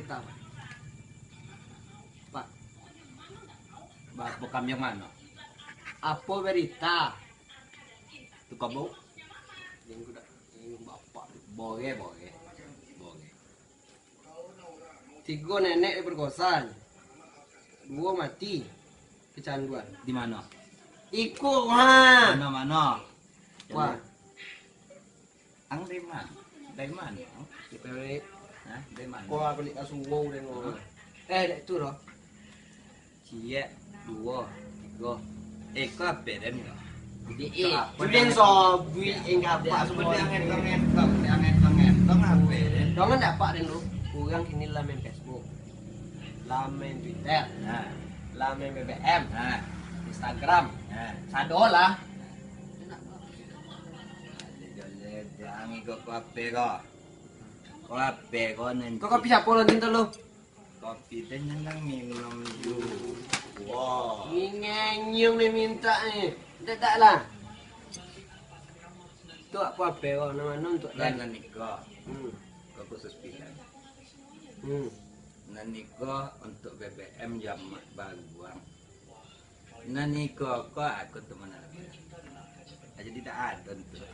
berita, Pak? Pak, Bukan yang mana? apa berita? Itu kamu? Yang udah, yang bapak. Boleh. 3 nenek diperkosa, 2 mati kecanduan. Di mana? Ikut, ha. Mana? Wah, Ang dari mana? Dari mana? di PW. Hah? Dari mana? Kau beli asuwo dan ngomong. Itu loh. Cie, 2, 3. kau apa dan enggak? Jadi, Julian sobi enggak apa semua. Tong apa dan? Jangan dapat dan lu. Kurang kini lah main Facebook, lah main Twitter, Nah, lah main BBM, nah, Instagram, nah. sado lah. Jangan ikut kopi kok. Kopi kok nanti. Kau kopi siapa lo tinta lo? Kopi dan yang minum dulu. Wow. Ngenyum nih minta nih, tak lah. Tu apa kau nama untuk Dan nanti kok. Hmm. Kau khusus pilihan. Hmm. Untuk BBM jam baguang. Naniko aku teman aja tidak ada untuk.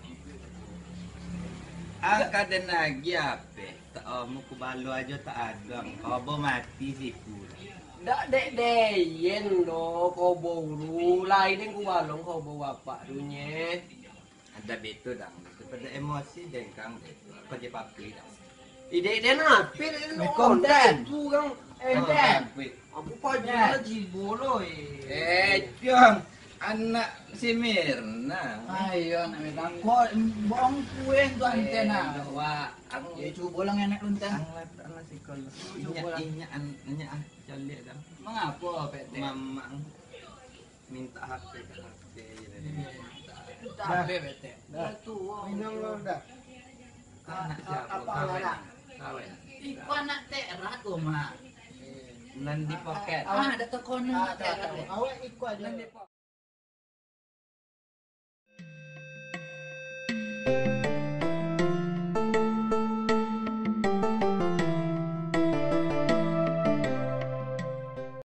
Angka dan lagi apa? Tak mau ku balu aja tak ada. Kau mati sih pula. Dak yen do kau bolu lain yang ku balong kau bawa apa dunia. Ada betul dang. Pada emosi dengkang itu. Kau je papi dang. Ide napi konten. Tu kang Aku pajak jibolo Yang anak si Mirna. Ayo, nak minta kok bohong kue tu antena. Wah, aku Ya coba lang enak luntan. anak sekolah. Inya jali dah. Mengapa PT? Mamang minta HP ke HP. Tapi PT. Minum lo dah. Anak siapa? Apa Kawan. Kawan. Iku anak terat kok mak. Nanti poket. Ada tekonan anak terat. Awak ikut aja.